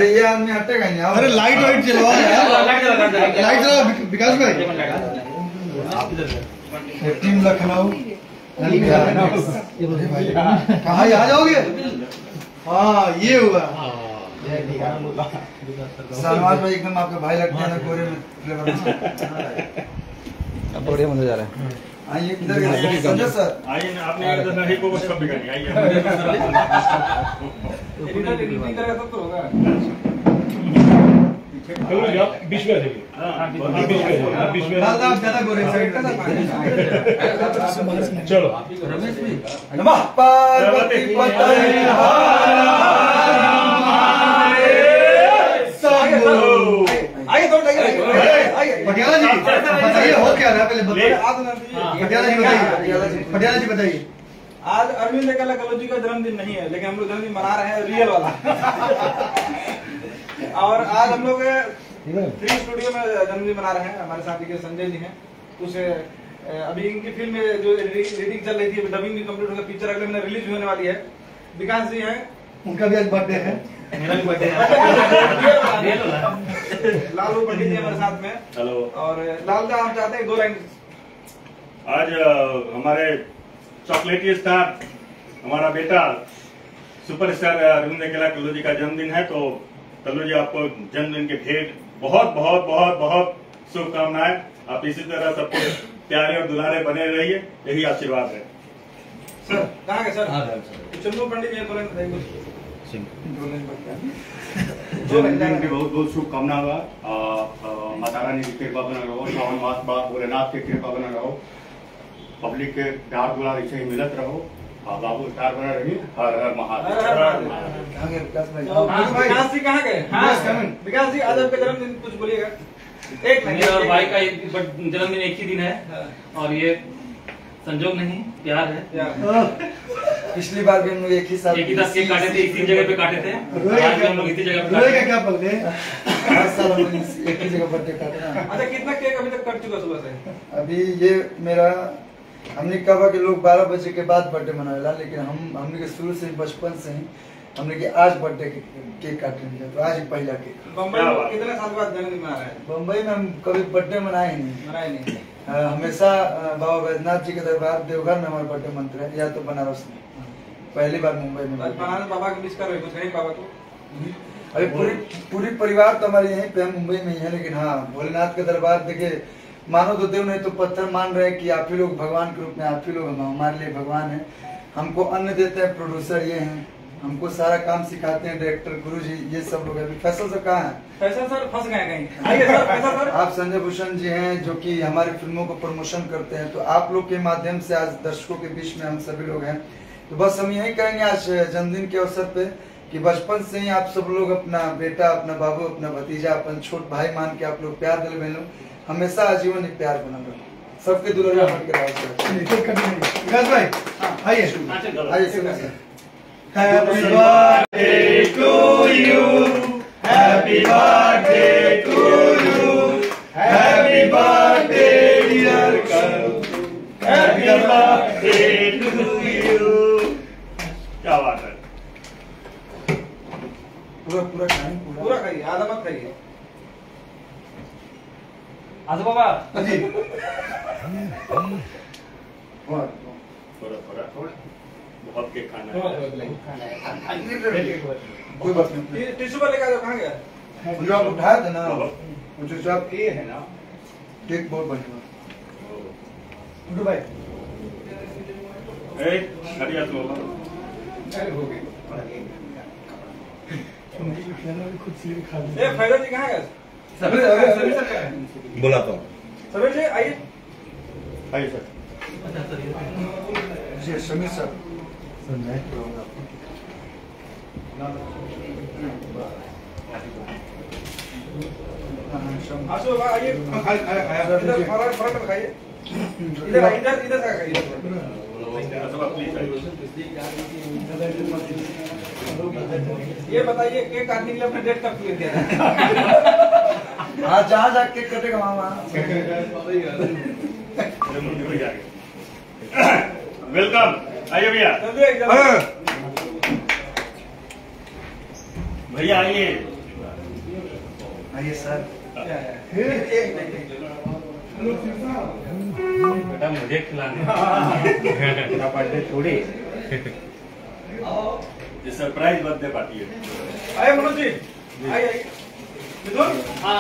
अरे ये आदमी हटेगा नहीं। अरे लाइट वाइट चलवाओ यार, लाइट चलाओ विकास भाई। टीम लखनऊ कहाँ आ जाओगे? हाँ ये हुआ। सलमान भाई एकदम आपके भाई लगते हैं ना, कोरे में फ्लेवर। अब बढ़िया मजा जा रहा है। आइए किधर गए संजय सर? आइए ना, आपने इधर नहीं को बस कब बिगाड़ी। आइए बीच में देखिए। चलो नमः पार्वती पतये पटियाला जी बताइए हो क्या रहा है, पहले बताइए। पटियाला जी बताइए, पटियाला जी बताइए। आज अरविंद एकला कलोजी का जन्मदिन नहीं है, लेकिन हम लोग जन्मदिन मना रहे हैं रियल वाला। और आज हम लोग फ्री स्टूडियो में जन्मदिन मना रहे हैं। हमारे साथ देखिए संजय जी हैं। कुछ अभी इनकी फिल्म में जो एडिटिंग चल रही थी, डबिंग भी कंप्लीट होकर पिक्चर अगले महीने रिलीज होने वाली है। विकास जी हैं, उनका भी आज बर्थडे है। मेरा भी बर्थडे है। लालू पंडित जी हमारे साथ में। हेलो। और लाल जी हम चाहते हैं 2 लाइन। आज हमारे चॉकलेटी स्टार, हमारा बेटा सुपरस्टार अरविंद अकेला कल्लू जी का जन्मदिन है। तो कल्लू जी आपको जन्मदिन के ढेर बहुत बहुत बहुत बहुत शुभकामनाएं। आप इसी तरह सबको प्यारे और दुलारे बने रहिए, यही आशीर्वाद है। सर कहाँ गए सर? चंदू पंडित जी जन्मदिन की बहुत बहुत शुभकामना हुआ। माता रानी की कृपा बना रहो, श्रावण मास बाद भोलेनाथ की कृपा बना रहो, पब्लिक के प्यार दुलार ऐसे ही मिलत रहो। बाबू स्टार बना रही। हर हर महादेव। विकास जी कहाँ गए? विकास जी आज आपका जन्मदिन कुछ बोलिएगा। एक मेरे और भाई का जन्मदिन एक ही दिन है, और ये संजोग नहीं, प्यार है। पिछली बार भी हम लोग एक ही साथ केक काटे थे, इसी जगह पे काटे थे। आज भी हम लोग इसी जगह पे रोए का क्या पकड़े? हर साल हम लोग एक ही जगह बर्थडे काटते हैं। अच्छा कितना केक अभी तक कट चुका सुबह से? अभी ये मेरा, हमने कहा कि लोग 12 बजे के बाद बर्थडे मनाएला, लेकिन हमने के शुरू से बचपन से ही हमने कि आज बर्थडे केक काटेंगे। तो आज पहला केक। बम्बई में कितने साल बाद जन्मदिन मना रहे हैं? बम्बई में हम कभी बर्थडे मनाए नहीं। हमेशा बाबा बैद्यनाथ जी के दरबार देवघर में हमारा बर्थडे मनता है, या तो बनारस में। पहली बार मुंबई में। बाबा की मिस कर रहे कुछ नहीं बाबा को? अभी पूरी परिवार तो हमारे यहीं पे मुंबई में ही है, लेकिन हाँ भोलेनाथ के दरबार देखिए, मानो तो देव नहीं तो पत्थर मान रहे हैं कि आप ही लोग भगवान के रूप में, आप ही लोग हमारे लिए भगवान है। हमको अन्न देते हैं, प्रोड्यूसर ये हैं, हमको सारा काम सिखाते हैं, डायरेक्टर गुरु जी ये सब लोग। अभी फैसल सर कहाँ है? फैसल सर फंस गए कहीं। आइए सर, फैसल सर। आप संजय भूषण जी हैं जो कि हमारी फिल्मों को प्रमोशन करते हैं। तो आप लोग के माध्यम से आज दर्शकों के बीच में हम सभी लोग हैं। तो बस हम यही कहेंगे आज जन्मदिन के अवसर पे कि बचपन से ही आप सब लोग अपना बेटा, अपना बाबू, अपना भतीजा, अपन छोट भाई मान के आप लोग प्यार दिल बहनों, हमेशा आजीवन एक प्यार बना रहो। सबके दुलारा बन के रहो। भाई आइए आइए। Happy birthday to you, happy birthday to you, happy birthday dear Kalu, happy birthday to you। क्या बात है? पूरा खाइए, आधा मत खाइए। आजा बाबा जी। थोड़ा बहुत केक खाना है। कोई बात नहीं। टिश्यू पर लेकर कहाँ गया? जो आप उठाया था ना, मुझे सब ये है ना, केक बहुत बढ़िया। भाई बढ़िया तो फैजल जी कहाँ गए? बोला तो समीर जी आइए। आइए सर। जी समीर सर। संजय आशु बाबा आइए। इधर फरक में खाइए। इधर इधर इधर से खाइए। ये बताइए केक काटने के लिए अपना डेट कब क्लियर किया? हाँ जहाँ जा केक कटेगा वहाँ। वेलकम, आइए भैया। भैया आइए, आइए सर। बेटा मुझे खिलाने मेरा बर्थडे थोड़ी ये सरप्राइज बर्थडे पार्टी है। आइए मनोज जी, आइए मिथुन।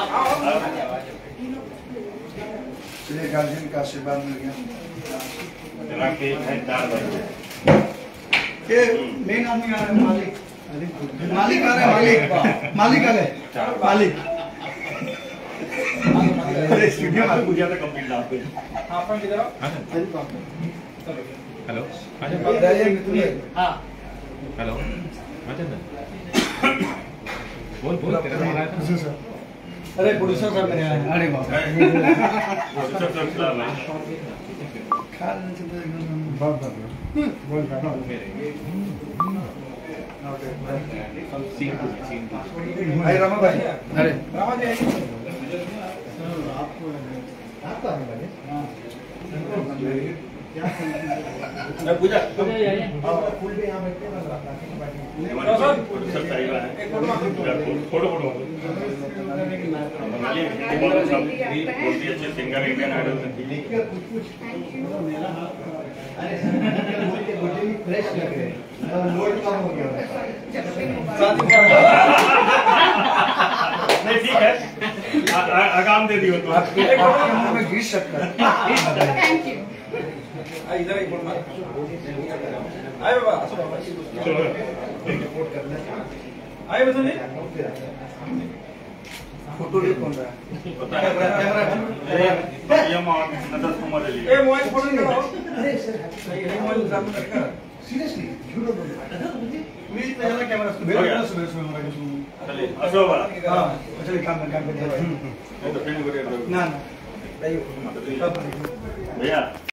चलिए गार्जियन का आशीर्वाद मिल गया। मेरा केक है 4 बजे। ये मेन आदमी आ रहा है, मालिक मालिक आ रहा है, मालिक आ गए, मालिक स्टूडियो में पूजा तो कंप्लीट ना पे। हाँ अपन किधर आओ? हेलो बताइए मिथुन भाई। हाँ हेलो बोल बोल तेरा नाम आया था अरे प्रोड्यूसर साहब मेरे आए हैं। अरे बाप रे। सब सलाम है। खा लेने से तो एकदम बाप रे। बोल रहा हूं भाई रमा भाई। अरे रामा जी मैं पूजा फुल डे यहां बैठते हैं सब चाहिए है। फोटो मनाली बहुत ही अच्छे सिंगर इंडियन आइडल से फ्रेश लग रहे हैं, लोड कम हो गया। नहीं ठीक है आगाम दे दियो तो आपके मुंह में घी शक्कर। Thank you. इधर एक फोटो आए बाबा आए मिथुन जी। फोटो ले कौन रहा है? पता है ये नदर कुमार अली ए मोबाइल फोटो निकालो। सही है मोबाइल सामने रखा। सीरियसली झूठ बोल रहा है। मेरी पहला कैमरा हो गया। चलिए असो वाला हां चलिए काम पे नहीं तो फिर ना ना भैया